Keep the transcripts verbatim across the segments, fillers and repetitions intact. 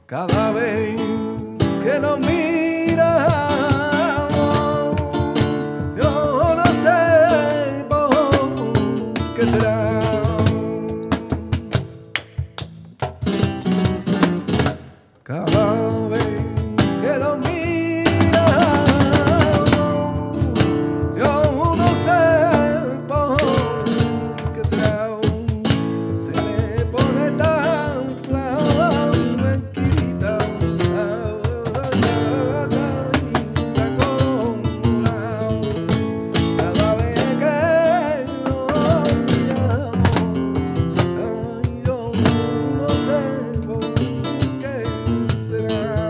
cada vez que nos mira, yo no sé por qué será. Cada vez que nos mira, yo no sé por qué será. Se me pone tan flaquita, cada vez que nos miramos, yo no sé por qué será.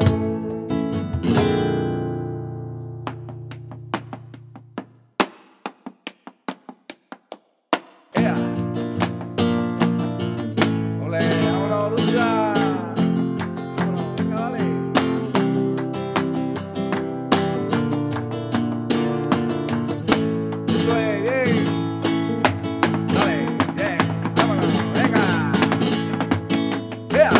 ¡Ea! ¡Ole! ¡Vámonos, Luca! ¡Vámonos! ¡Venga, dale! ¡Eso es! ¡Bien! ¡Dale! ¡Bien! ¡Vámonos! ¡Venga! ¡Ea!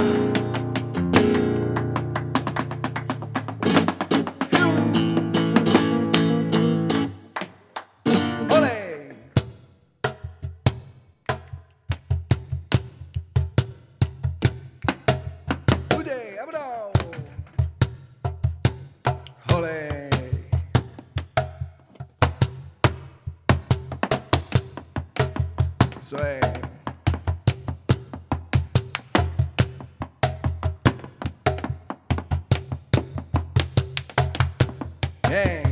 ¡Ole! ¡Oye! ¡Vámonos! ¡Ole! Eso es. Bien.